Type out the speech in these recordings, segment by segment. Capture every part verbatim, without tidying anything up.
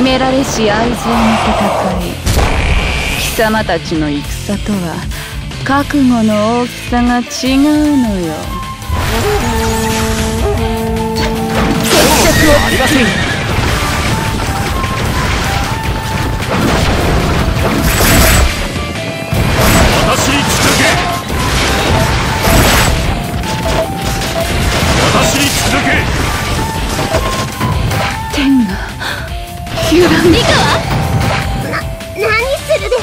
められし愛憎の戦い。貴様たちの戦とは覚悟の大きさが違うのよ。決着をありません。私に続け。私に続け。 天が揺らめくわ。 な、何するです。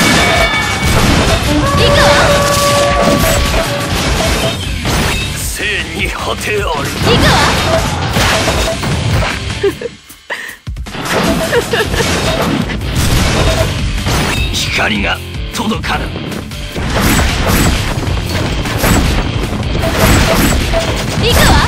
いくわ。 生に果てある。 いくわ。 光が届かぬ。 いくわ。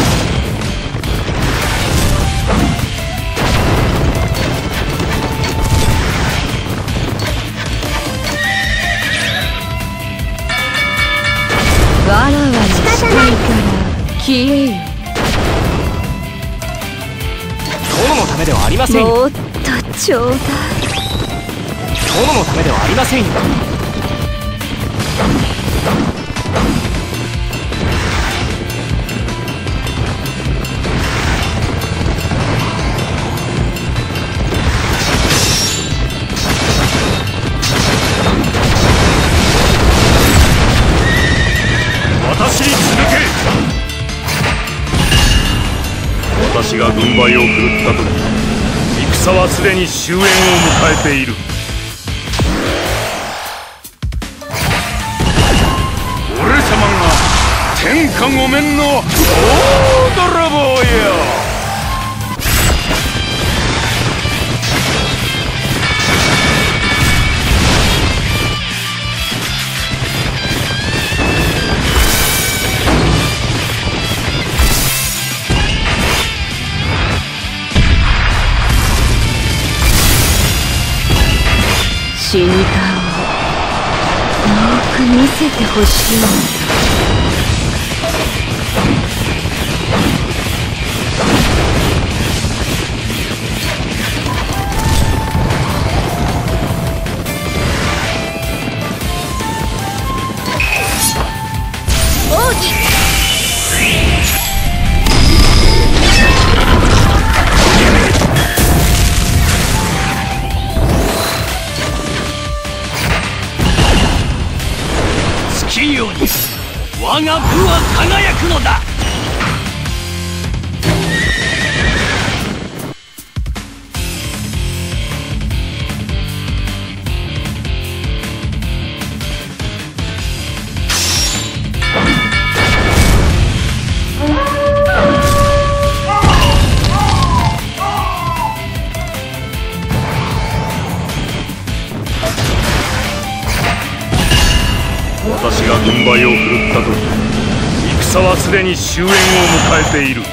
わらわにしたいから消えよ。 殿のためではありませんよ。 もっとちょうだい。 殿のためではありませんよ。私に続け。私が軍配を振るった時、戦はすでに終焉を迎えている。俺様が天下御免の大泥棒よ。 死に顔をよく見せてほしいの。奥義。 月より我が部は輝くのだ。私が軍配を振るった時、戦はすでに終焉を迎えている。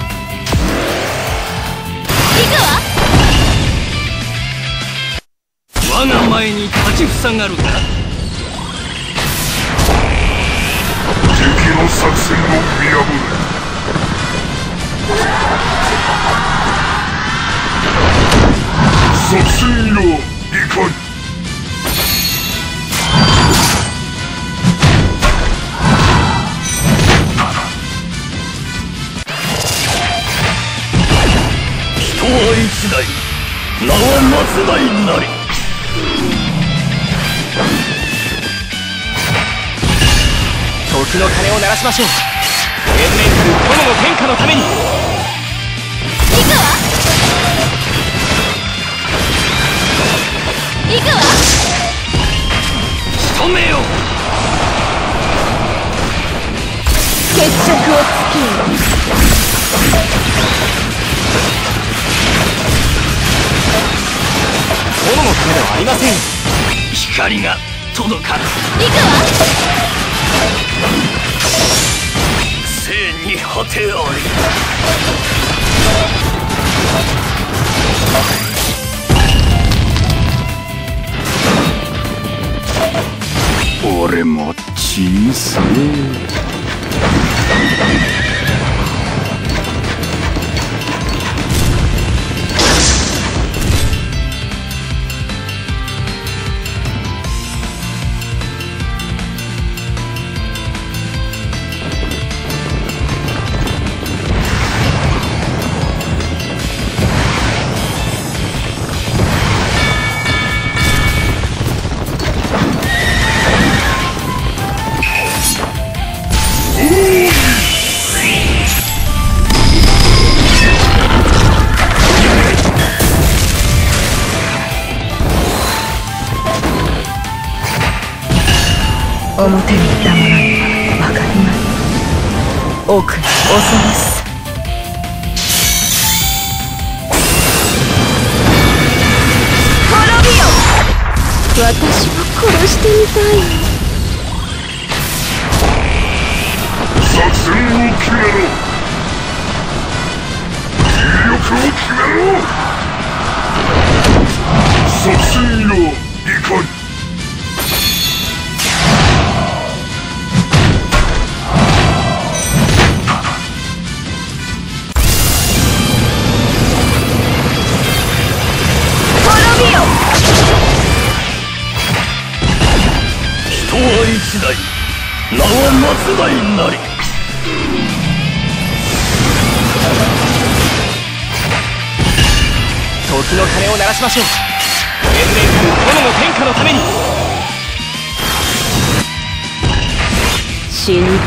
行くわ。我が前に立ちふさがるか。敵の作戦を見破る。作戦よ、いかに。人は一代、名は末代なり。時の鐘を鳴らしましょう。永遠たる殿の天下のために。 行くわ。行くわ。 仕留めよ。 決着をつけよ。 殿のためではありません。光が届かぬ。 行くわ。 生に果てあり。俺も小さい。 表にいた者には分かりまい。奥の恐ろしさ。滅びよ。私も殺してみたい。 作戦を決めろ。威力を決めろ。作戦よ、いかに。人は一代、名は松代なり。 時の鐘を鳴らしましょう。天霊たる殿の天下のために。 死に顔をよ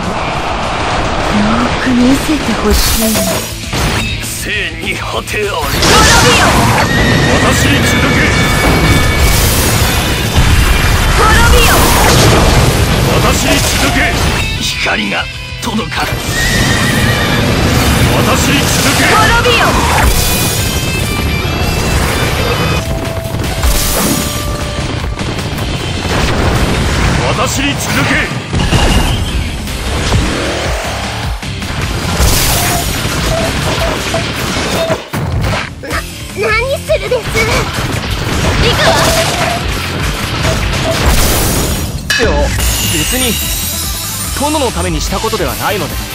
ーく見せてほしい。 生に果てあり。滅びよ。私に続け。 滅びよ。 私に続け。 光が届かぬ。 私に続け。 滅びよ。 私に続け。 な、何するです。行くわ。 いや、別に殿のためにしたことではないので。